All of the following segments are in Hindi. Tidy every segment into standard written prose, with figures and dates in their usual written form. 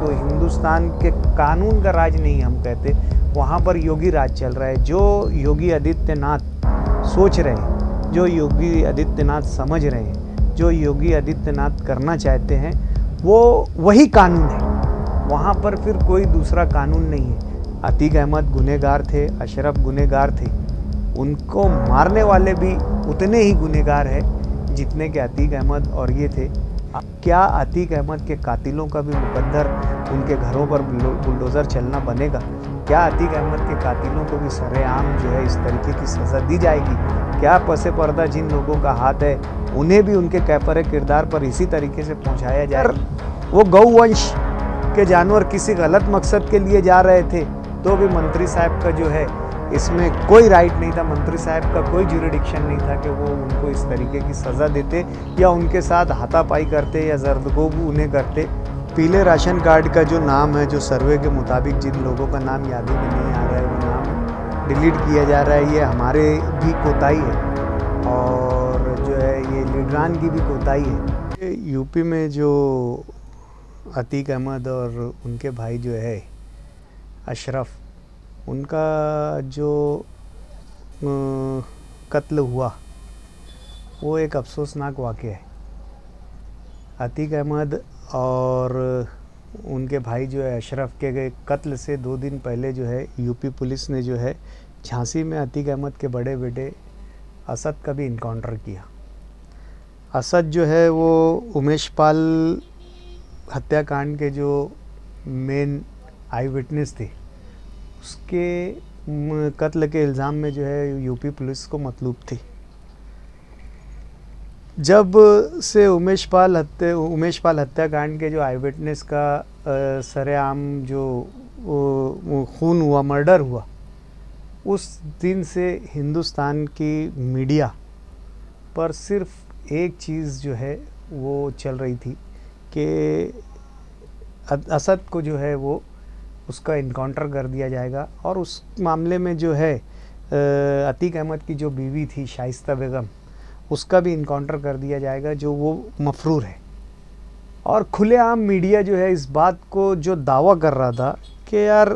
देखो, हिंदुस्तान के कानून का राज नहीं हम कहते, वहाँ पर योगी राज चल रहा है। जो योगी आदित्यनाथ सोच रहे हैं, जो योगी आदित्यनाथ समझ रहे हैं, जो योगी आदित्यनाथ करना चाहते हैं, वो वही कानून है। वहाँ पर फिर कोई दूसरा कानून नहीं है। अतीक अहमद गुनहगार थे, अशरफ गुनहगार थे, उनको मारने वाले भी उतने ही गुनहगार हैं जितने के अतीक अहमद और ये थे। क्या अतीक अहमद के कातिलों का भी मुकद्दर उनके घरों पर बुलडोज़र चलना बनेगा? क्या अतीक अहमद के कातिलों को भी सरेआम जो है इस तरीके की सज़ा दी जाएगी? क्या पसे पर्दा जिन लोगों का हाथ है उन्हें भी उनके कैफरे किरदार पर इसी तरीके से पहुंचाया जाए? वो गौवंश के जानवर किसी गलत मकसद के लिए जा रहे थे तो भी मंत्री साहब का जो है इसमें कोई राइट नहीं था, मंत्री साहब का कोई ज्यूरिडिक्शन नहीं था कि वो उनको इस तरीके की सज़ा देते या उनके साथ हाथापाई करते या जर्दगोब उन्हें करते। पीले राशन कार्ड का जो नाम है, जो सर्वे के मुताबिक जिन लोगों का नाम याद ही नहीं आ रहा है, वो नाम डिलीट किया जा रहा है, ये हमारे भी कोताही है और जो है ये लीडरान की भी कोताही है। यूपी में जो अतीक अहमद और उनके भाई जो है अशरफ, उनका जो कत्ल हुआ वो एक अफसोसनाक वाक़या है। अतीक अहमद और उनके भाई जो है अशरफ के कत्ल से 2 दिन पहले जो है यूपी पुलिस ने जो है झांसी में अतीक अहमद के बड़े बेटे असद का भी इनकाउंटर किया। असद जो है वो उमेश पाल हत्याकांड के जो मेन आई विटनेस थे, उसके कत्ल के इल्ज़ाम में जो है यूपी पुलिस को मतलूब थी। जब से उमेश पाल हत्याकांड के जो आई विटनेस का सरेआम जो खून हुआ, मर्डर हुआ, उस दिन से हिंदुस्तान की मीडिया पर सिर्फ एक चीज़ जो है वो चल रही थी कि असद को जो है वो उसका इनकाउंटर कर दिया जाएगा और उस मामले में जो है अतीक अहमद की जो बीवी थी शाइस्ता बेगम, उसका भी इनकाउंटर कर दिया जाएगा जो वो मफरूर है। और खुलेआम मीडिया जो है इस बात को जो दावा कर रहा था कि यार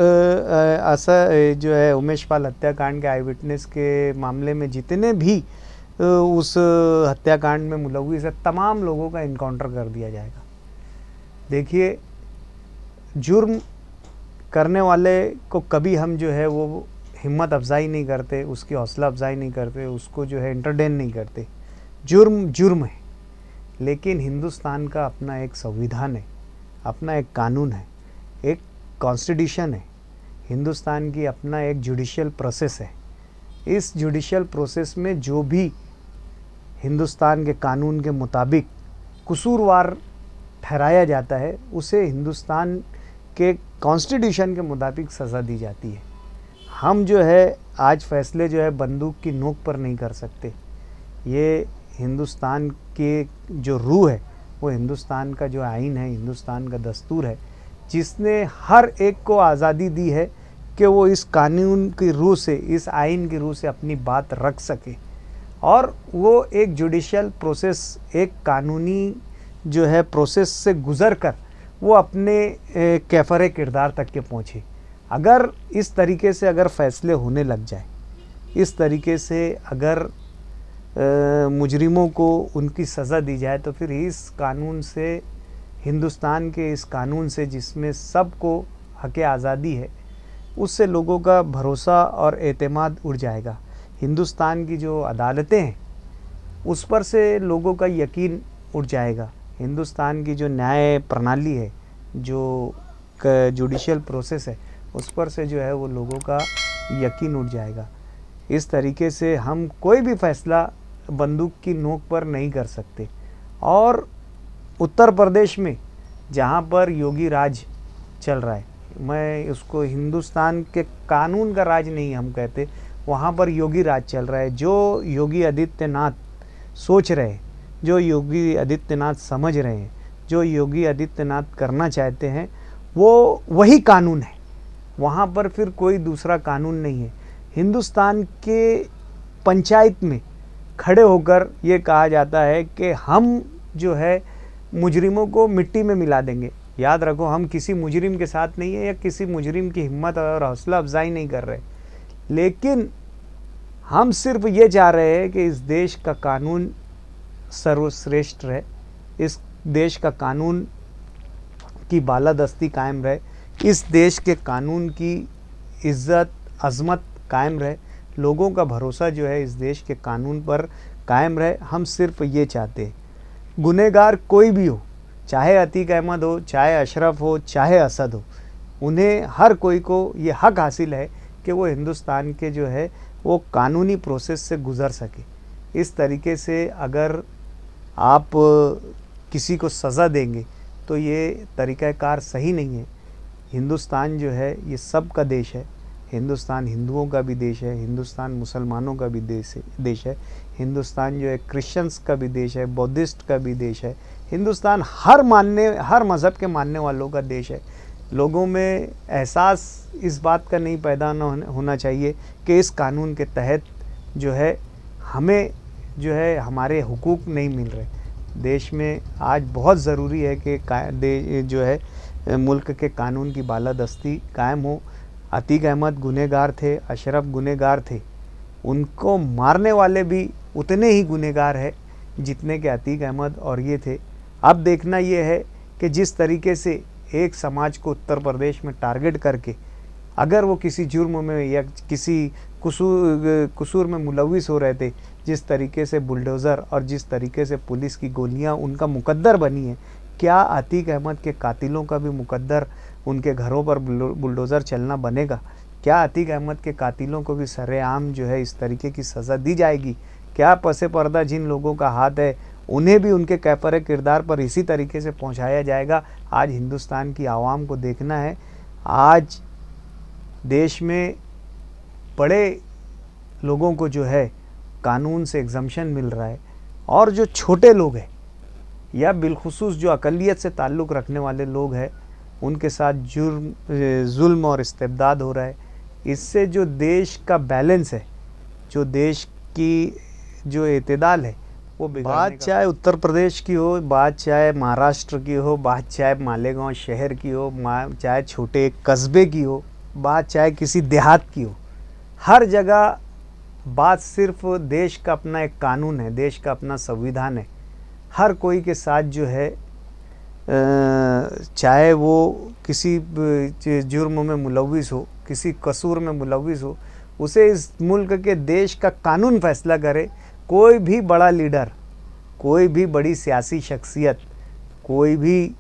जो है उमेश पाल हत्याकांड के आई विटनेस के मामले में जितने भी उस हत्याकांड में मुलव्विस है, तमाम लोगों का इनकाउंटर कर दिया जाएगा। देखिए, जुर्म करने वाले को कभी हम जो है वो हिम्मत अफजाई नहीं करते, उसकी हौसला अफजाई नहीं करते, उसको जो है एंटरटेन नहीं करते। जुर्म जुर्म है, लेकिन हिंदुस्तान का अपना एक संविधान है, अपना एक कानून है, एक कॉन्स्टिट्यूशन है। हिंदुस्तान की अपना एक जुडिशियल प्रोसेस है। इस जुडिशियल प्रोसेस में जो भी हिंदुस्तान के कानून के मुताबिक कसूरवार ठहराया जाता है, उसे हिंदुस्तान के कॉन्स्टिट्यूशन के मुताबिक सज़ा दी जाती है। हम जो है आज फैसले जो है बंदूक की नोक पर नहीं कर सकते। ये हिंदुस्तान के जो रूह है, वो हिंदुस्तान का जो आइन है, हिंदुस्तान का दस्तूर है, जिसने हर एक को आज़ादी दी है कि वो इस कानून की रूह से, इस आइन की रूह से अपनी बात रख सके और वो एक जुडिशियल प्रोसेस, एक कानूनी जो है प्रोसेस से गुज़र कर वो अपने कैफरे किरदार तक के पहुँचे। अगर इस तरीके से अगर फ़ैसले होने लग जाए, इस तरीके से अगर मुजरिमों को उनकी सज़ा दी जाए, तो फिर इस कानून से, हिंदुस्तान के इस कानून से जिसमें सबको हक़ आज़ादी है, उससे लोगों का भरोसा और एतमाद उड़ जाएगा। हिंदुस्तान की जो अदालतें हैं उस पर से लोगों का यकीन उड़ जाएगा। हिंदुस्तान की जो न्याय प्रणाली है, जो जुडिशियल प्रोसेस है, उस पर से जो है वो लोगों का यकीन उठ जाएगा। इस तरीके से हम कोई भी फ़ैसला बंदूक की नोक पर नहीं कर सकते। और उत्तर प्रदेश में जहाँ पर योगी राज चल रहा है, मैं उसको हिंदुस्तान के कानून का राज नहीं हम कहते, वहाँ पर योगी राज चल रहा है। जो योगी आदित्यनाथ सोच रहे हैं, जो योगी आदित्यनाथ समझ रहे हैं, जो योगी आदित्यनाथ करना चाहते हैं, वो वही कानून है। वहाँ पर फिर कोई दूसरा कानून नहीं है। हिंदुस्तान के पंचायत में खड़े होकर ये कहा जाता है कि हम जो है मुजरिमों को मिट्टी में मिला देंगे। याद रखो, हम किसी मुजरिम के साथ नहीं है या किसी मुजरिम की हिम्मत और हौसला अफजाई नहीं कर रहे, लेकिन हम सिर्फ ये चाह रहे हैं कि इस देश का कानून सर्वश्रेष्ठ रहे, इस देश का कानून की बालादस्ती कायम रहे, इस देश के कानून की इज्जत अजमत कायम रहे, लोगों का भरोसा जो है इस देश के कानून पर कायम रहे। हम सिर्फ ये चाहते हैं। गुनहगार कोई भी हो, चाहे अतीक अहमद हो, चाहे अशरफ हो, चाहे असद हो, उन्हें हर कोई को ये हक हासिल है कि वो हिंदुस्तान के जो है वो कानूनी प्रोसेस से गुज़र सके। इस तरीके से अगर आप किसी को सज़ा देंगे तो ये तरीक़ाकार सही नहीं है। हिंदुस्तान जो है ये सब का देश है, हिंदुस्तान हिंदुओं का भी देश है, हिंदुस्तान मुसलमानों का भी देश है, हिंदुस्तान जो है क्रिश्चियंस का भी देश है, बौद्धिस्ट का भी देश है, हिंदुस्तान हर मज़हब के मानने वालों का देश है। लोगों में एहसास इस बात का नहीं पैदा होना चाहिए कि इस कानून के तहत जो है हमें जो है हमारे हुकूक नहीं मिल रहे। देश में आज बहुत ज़रूरी है कि जो है मुल्क के कानून की बालादस्ती कायम हो। अतीक अहमद गुनहगार थे, अशरफ गुनहगार थे, उनको मारने वाले भी उतने ही गुनहगार है जितने के अतीक अहमद और ये थे। अब देखना ये है कि जिस तरीके से एक समाज को उत्तर प्रदेश में टारगेट करके अगर वो किसी जुर्म में या किसी कसूर में मुलविस हो रहे थे, जिस तरीके से बुलडोज़र और जिस तरीके से पुलिस की गोलियां उनका मुकद्दर बनी है, क्या अतीक अहमद के कातिलों का भी मुकद्दर उनके घरों पर बुलडोज़र चलना बनेगा? क्या अतीक अहमद के कातिलों को भी सरेआम जो है इस तरीके की सज़ा दी जाएगी? क्या पसे पर्दा जिन लोगों का हाथ है उन्हें भी उनके कैफर किरदार पर इसी तरीके से पहुंचाया जाएगा? आज हिंदुस्तान की आवाम को देखना है। आज देश में बड़े लोगों को जो है कानून से एग्जम्पशन मिल रहा है और जो छोटे लोग हैं या बिलखुसूस जो अक़लियत से ताल्लुक़ रखने वाले लोग हैं उनके साथ जुल्म और इस्तेबदाद हो रहा है। इससे जो देश का बैलेंस है, जो देश की जो एतदाल है वो बात चाहे उत्तर प्रदेश की हो, बात चाहे महाराष्ट्र की हो, बात चाहे मालेगांव शहर की हो, चाहे छोटे कस्बे की हो, बात चाहे किसी देहात की हो, हर जगह बात सिर्फ देश का अपना एक कानून है, देश का अपना संविधान है। हर कोई के साथ जो है चाहे वो किसी जुर्म में मुलविस हो, किसी कसूर में मुलविस हो, उसे इस मुल्क के देश का कानून फैसला करे। कोई भी बड़ा लीडर, कोई भी बड़ी सियासी शख्सियत, कोई भी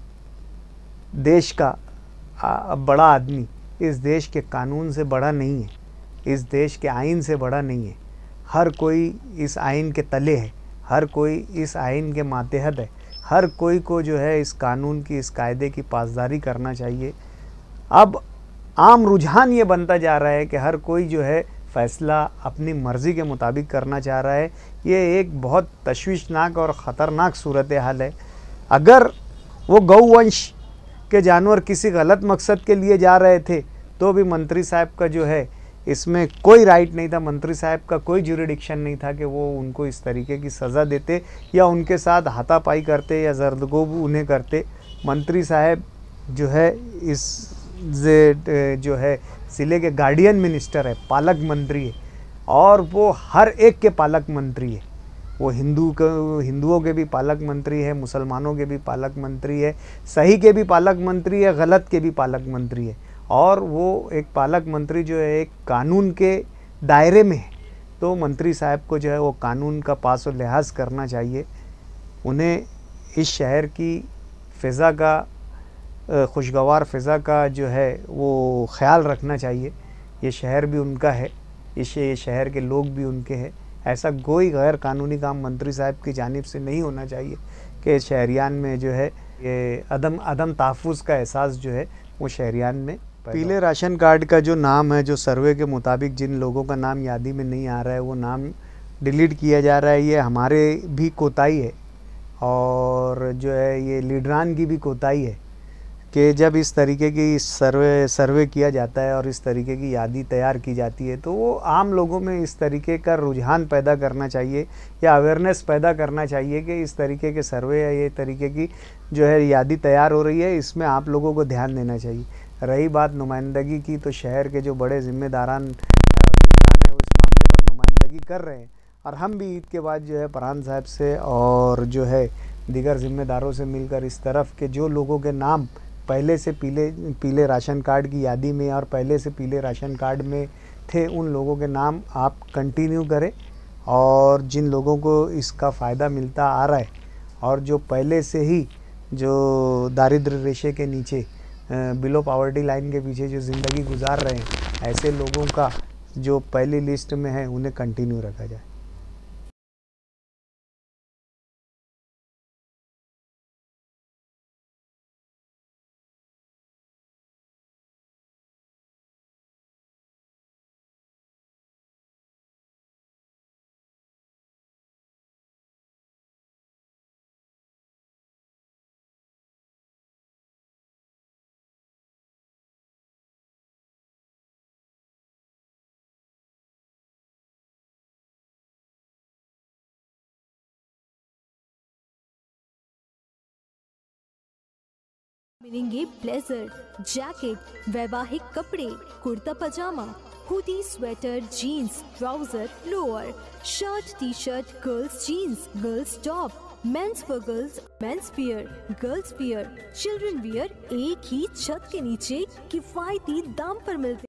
देश का बड़ा आदमी इस देश के कानून से बड़ा नहीं है, इस देश के आइन से बड़ा नहीं है। हर कोई इस आइन के तले है, हर कोई इस आइन के मातहत है, हर कोई को जो है इस कानून की, इस कायदे की पासदारी करना चाहिए। अब आम रुझान ये बनता जा रहा है कि हर कोई जो है फ़ैसला अपनी मर्ज़ी के मुताबिक करना चाह रहा है। ये एक बहुत तशवीशनाक और ख़तरनाक सूरत हाल है। अगर वो गौवंश के जानवर किसी गलत मकसद के लिए जा रहे थे तो भी मंत्री साहब का जो है इसमें कोई राइट नहीं था, मंत्री साहब का कोई जुरिडिक्शन नहीं था कि वो उनको इस तरीके की सज़ा देते या उनके साथ हाथापाई करते या जर्दगोब उन्हें करते। मंत्री साहब जो है इस जो है ज़िले के गार्डियन मिनिस्टर है, पालक मंत्री है और वो हर एक के पालक मंत्री है। वो हिंदुओं के भी पालक मंत्री है, मुसलमानों के भी पालक मंत्री है, सही के भी पालक मंत्री है, गलत के भी पालक मंत्री है। और वो एक पालक मंत्री जो है एक कानून के दायरे में है, तो मंत्री साहब को जो है वो कानून का पास और लिहाज करना चाहिए। उन्हें इस शहर की फ़िज़ा का, खुशगवार फ़िज़ा का जो है वो ख़्याल रखना चाहिए। ये शहर भी उनका है, ये शहर के लोग भी उनके हैं। ऐसा कोई गैर कानूनी काम मंत्री साहब की जानिब से नहीं होना चाहिए कि शहरियान में जो है ये अदम तहफ़्फ़ुज़ का एहसास जो है वो शहरियान में। पीले राशन कार्ड का जो नाम है, जो सर्वे के मुताबिक जिन लोगों का नाम यादी में नहीं आ रहा है वो नाम डिलीट किया जा रहा है, ये हमारे भी कोताही है और जो है ये लीडरान की भी कोताही है कि जब इस तरीके की सर्वे किया जाता है और इस तरीके की यादी तैयार की जाती है, तो वो आम लोगों में इस तरीके का रुझान पैदा करना चाहिए या अवेयरनेस पैदा करना चाहिए कि इस तरीके के सर्वे या ये तरीके की जो है यादी तैयार हो रही है, इसमें आप लोगों को ध्यान देना चाहिए। रही बात नुमाइंदगी की, तो शहर के जो बड़े जिम्मेदारान और लीडरान हैं वो इस मामले पर नुमाइंदगी कर रहे हैं, और हम भी ईद के बाद जो है फरहान साहब से और जो है दीगर जिम्मेदारों से मिलकर इस तरफ के जो लोगों के नाम पहले से पीले राशन कार्ड की यादी में और पहले से पीले राशन कार्ड में थे, उन लोगों के नाम आप कंटिन्यू करें, और जिन लोगों को इसका फ़ायदा मिलता आ रहा है और जो पहले से ही जो दारिद्र्य रेशे के नीचे बिलो पॉवर्टी लाइन के पीछे जो ज़िंदगी गुजार रहे हैं, ऐसे लोगों का जो पहली लिस्ट में है उन्हें कंटिन्यू रखा जाए। मिलेंगे ब्लेजर, जैकेट, वैवाहिक कपड़े, kurta pajama, hoodie, sweater, jeans, trouser, lower, shirt, T shirt, girls jeans, girls top, mens for girls, mens wear, girls wear, children wear, एक ही छत के नीचे किफायती दाम पर मिलते।